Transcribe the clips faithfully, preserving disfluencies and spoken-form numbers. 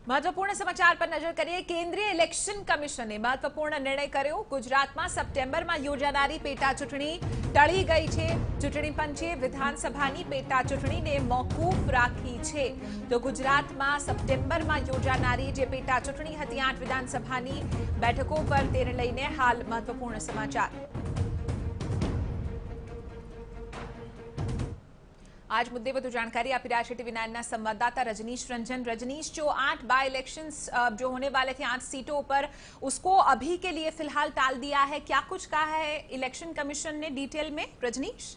महत्वपूर्ण समाचार पर नजर કરીએ। કેન્દ્રીય ઇલેક્શન કમિશને મહત્વપૂર્ણ નિર્ણય કર્યો। ગુજરાતમાં સપ્ટેમ્બરમાં યોજાનારી પેટા ચૂંટણી ટળી ગઈ છે। ચૂંટણી પંચે વિધાનસભાની પેટા ચૂંટણીને મોકૂફ રાખી છે। તો ગુજરાતમાં સપ્ટેમ્બરમાં યોજાનારી જે પેટા ચૂંટણી હતી આઠ વિધાનસભાની બેઠકો પર તેને લઈને હાલ મહત્વપૂર્ણ સમાચાર। आज मुद्दे વધુ जानकारी આપી રહ્યા છે ટીવી નાઇનના संवाददाता रजनीश रंजन। रजनीश, जो आठ बाई इलेक्शंस जो होने वाले थे आठ सीटों पर, उसको अभी के लिए फिलहाल टाल दिया है, क्या कुछ कहा है इलेक्शन कमीशन ने डिटेल में? रजनीश,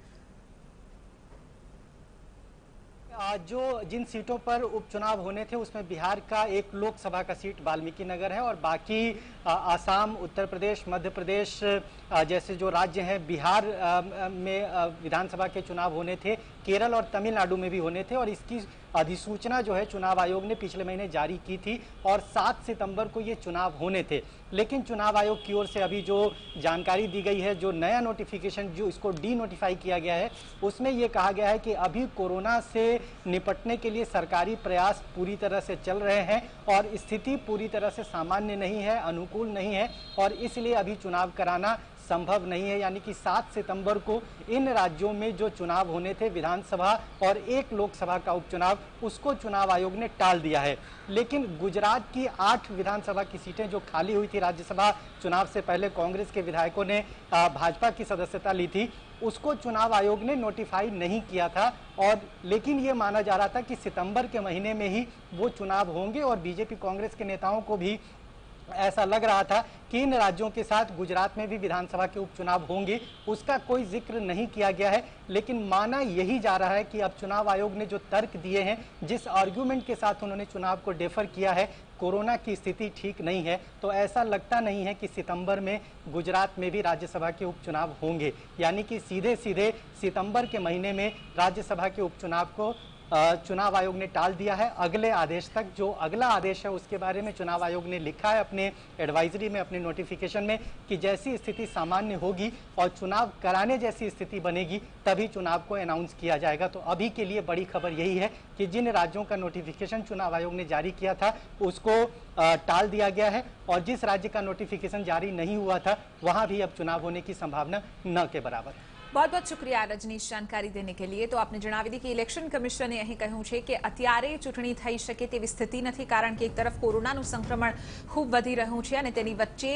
जो जिन सीटों पर उपचुनाव होने थे उसमें बिहार का एक लोकसभा का सीट वाल्मीकि नगर है और बाकी आसाम, उत्तर प्रदेश, मध्य प्रदेश जैसे जो राज्य हैं, बिहार में विधानसभा के चुनाव होने थे, केरल और तमिलनाडु में भी होने थे और इसकी अधिसूचना जो है चुनाव आयोग ने पिछले महीने जारी की थी और सात सितंबर को ये चुनाव होने थे। लेकिन चुनाव आयोग की ओर से अभी जो जानकारी दी गई है, जो नया नोटिफिकेशन जो इसको डी नोटिफाई किया गया है, उसमें ये कहा गया है कि अभी कोरोना से निपटने के लिए सरकारी प्रयास पूरी तरह से चल रहे हैं और स्थिति पूरी तरह से सामान्य नहीं है, अनुकूल नहीं है और इसलिए अभी चुनाव कराना संभव नहीं है। यानी कि सात सितंबर को इन राज्यों में जो चुनाव होने थे, विधानसभा और एक लोकसभा का उपचुनाव, उसको चुनाव आयोग ने टाल दिया है। लेकिन गुजरात की आठ विधानसभा की सीटें जो खाली हुई थी राज्यसभा चुनाव से पहले, कांग्रेस के विधायकों ने भाजपा की सदस्यता ली थी, उसको चुनाव आयोग ने नोटिफाई नहीं किया था और लेकिन ये माना जा रहा था कि सितंबर के महीने में ही वो चुनाव होंगे और बीजेपी कांग्रेस के नेताओं को भी ऐसा लग रहा था कि इन राज्यों के साथ गुजरात में भी विधानसभा के उपचुनाव होंगे, उसका कोई जिक्र नहीं किया गया है। लेकिन माना यही जा रहा है कि अब चुनाव आयोग ने जो तर्क दिए हैं, जिस आर्ग्यूमेंट के साथ उन्होंने चुनाव को डेफर किया है, कोरोना की स्थिति ठीक नहीं है, तो ऐसा लगता नहीं है कि सितंबर में गुजरात में भी राज्यसभा के उपचुनाव होंगे। यानी कि सीधे सीधे सितंबर के महीने में राज्यसभा के उपचुनाव को चुनाव आयोग ने टाल दिया है अगले आदेश तक। जो अगला आदेश है उसके बारे में चुनाव आयोग ने लिखा है अपने एडवाइजरी में, अपने नोटिफिकेशन में, कि जैसी स्थिति सामान्य होगी और चुनाव कराने जैसी स्थिति बनेगी तभी चुनाव को अनाउंस किया जाएगा। तो अभी के लिए बड़ी खबर यही है कि जिन राज्यों का नोटिफिकेशन चुनाव आयोग ने जारी किया था उसको टाल दिया गया है और जिस राज्य का नोटिफिकेशन जारी नहीं हुआ था वहां भी अब चुनाव होने की संभावना न के बराबर। बहुत बहुत शुक्रिया रजनीश जानकारी देने के लिए। तो आपने जણાવી દી કે ઇલેક્શન કમિશને અહીં કહ્યું છે કે અત્યારે ચૂંટણી થઈ શકે તેવી સ્થિતિ નથી, કારણ કે એક તરફ કોરોનાનું સંક્રમણ ખૂબ વધી રહ્યું છે અને તેની વચ્ચે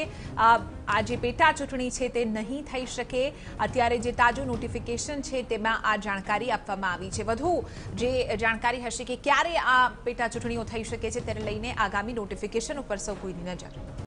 આ જે પેટા ચૂંટણી છે તે નહીં થઈ શકે। અત્યારે જે તાજું નોટિફિકેશન છે તેમાં આ જાણકારી આપવામાં આવી છે। વધુ જે જાણકારી હશે કે ક્યારે આ પેટા ચૂંટણીઓ થઈ શકે છે તેને લઈને આગામી નોટિફિકેશન ઉપર સૌ કોઈની નજર।